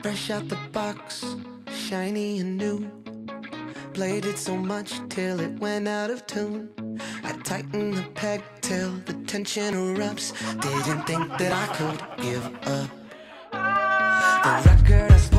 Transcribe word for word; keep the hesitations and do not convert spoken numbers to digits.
Fresh out the box, shiny and new. Played it so much till it went out of tune. I tightened the peg till the tension erupts. Didn't think that I could give up. The record I